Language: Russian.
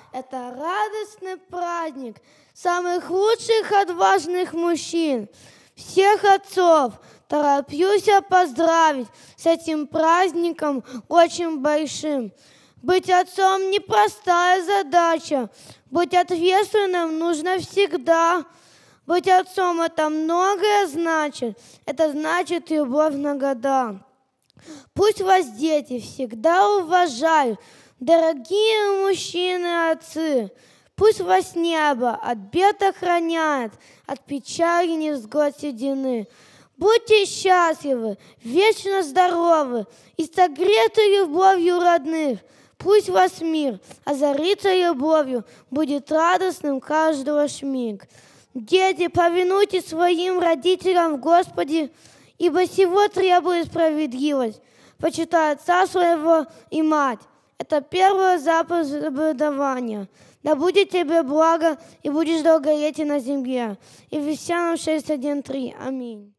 Это радостный праздник самых лучших отважных мужчин, всех отцов. Тороплюсь поздравить с этим праздником очень большим. Быть отцом непростая задача, быть ответственным нужно всегда. Быть отцом это многое значит, это значит любовь на года. Пусть вас дети всегда уважают, дорогие мужчины, отцы. Пусть вас небо от бед охраняет, от печали невзгод седины. Будьте счастливы, вечно здоровы и согреты любовью родных. Пусть вас мир озарится любовью, будет радостным каждого шмиг. Дети, повинуйтесь своим родителям в Господе, ибо сего требует справедливость. Почитай отца своего и мать. Это первая заповедь обетования. Да будет тебе благо, и будешь долголетен на земле. Ефесянам 6:1-3. Аминь.